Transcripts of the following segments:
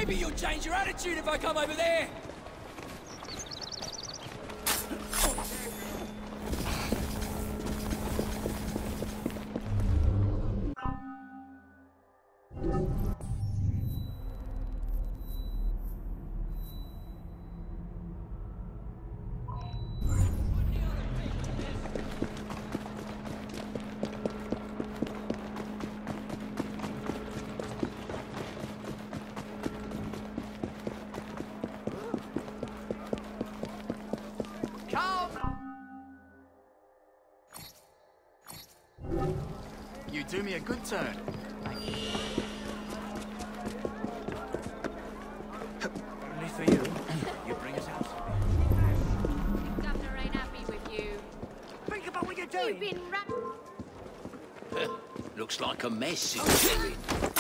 Maybe you'll change your attitude if I come over there. You do me a good turn. Only for you. You bring us out. Governor ain't happy with you. Think about what you're doing. You've been Looks like a mess is brewing.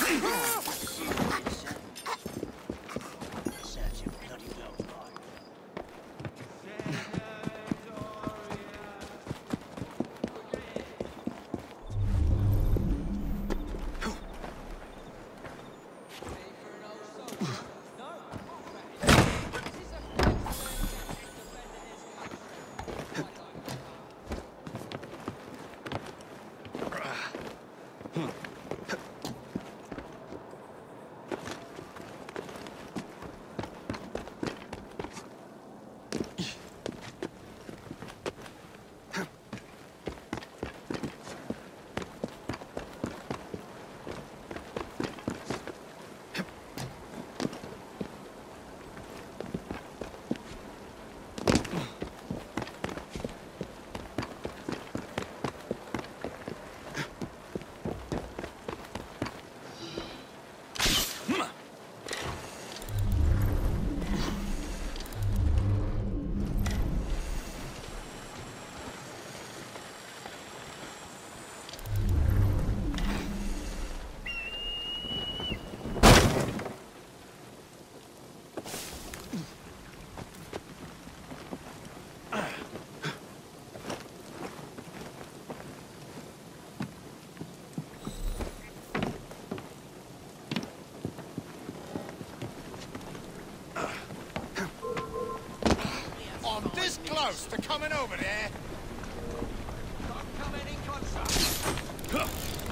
This close to coming over there. Not coming in contact.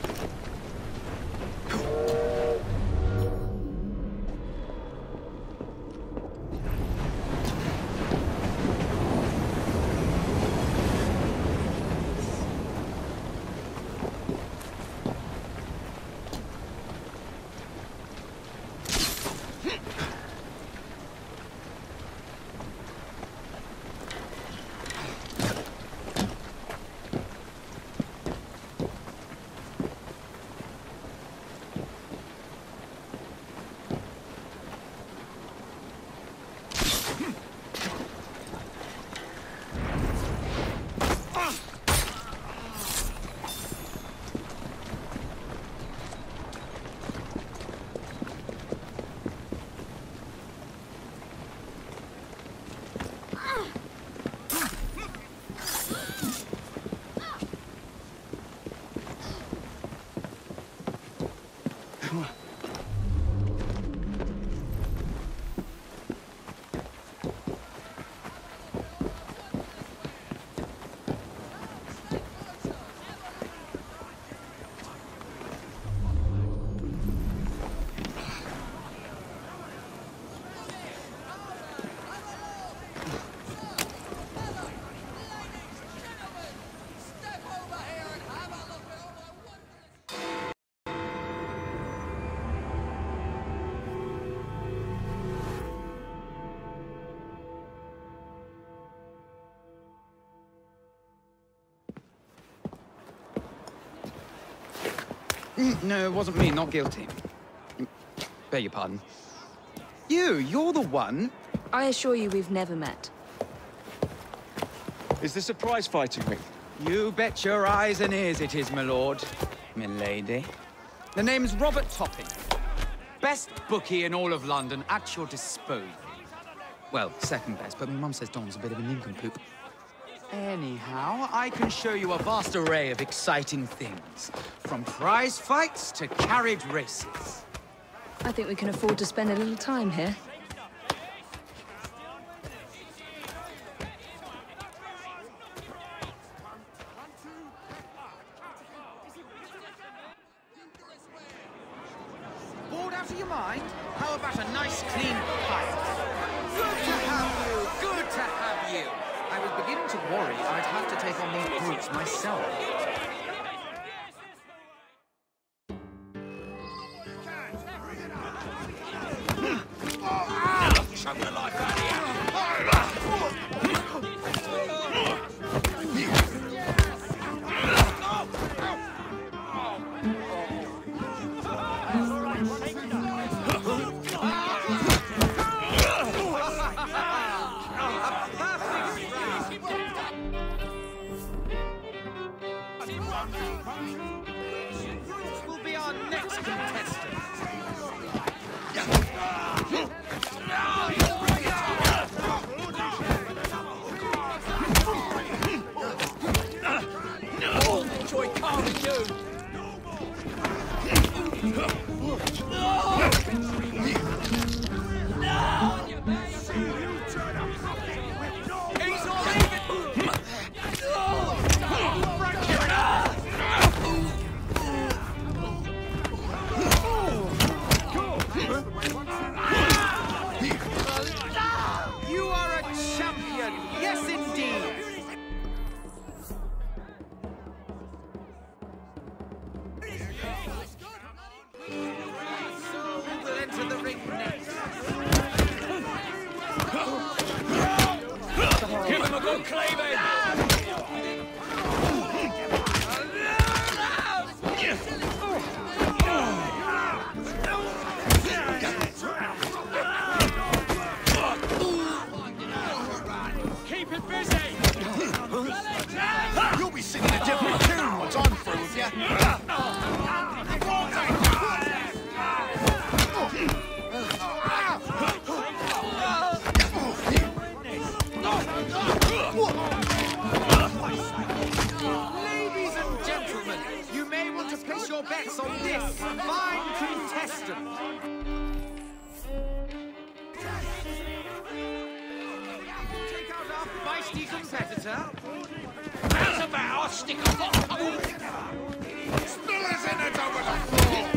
No, it wasn't me, not guilty. Beg your pardon. You're the one. I assure you we've never met. Is this a prize fighting ring? You bet your eyes and ears it is, my lord. Milady. The name's Robert Topping. Best bookie in all of London at your disposal. Well, second best, but my mum says Don's a bit of a nincompoop. Anyhow, I can show you a vast array of exciting things. From prize fights to carriage races. I think we can afford to spend a little time here. Bored out of your mind? How about a nice clean fight? Good to have you! Good to have you! I was beginning to worry I'd have to take on these brutes myself. Choke the life out of you. Will be our next contestant. Enjoy carving you. He's not even. You are a champion, yes indeed. So we'll enter the ring next. Give him a good cleaving. Keep it busy. You'll be singing a different tune once I'm through with you. Ladies and gentlemen, you may want to place your bets on this fine contestant. Take out our feisty competitor. How's about I stick a hot Spillers in it over the floor.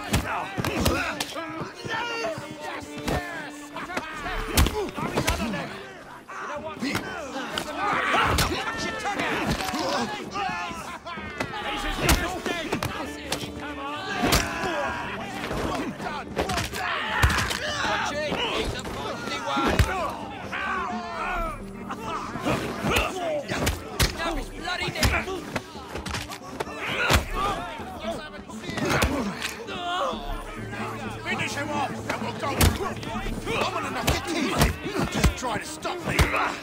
Watch it. He's a feisty one. Now he's bloody dead. Finish him off, and we'll go. I'm gonna knock your teeth in. Just try to stop me.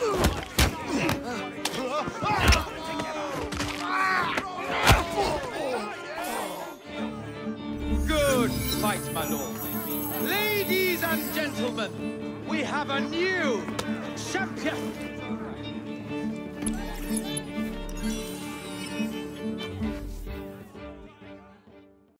Good fight, my lord. Ladies and gentlemen, we have a new champion.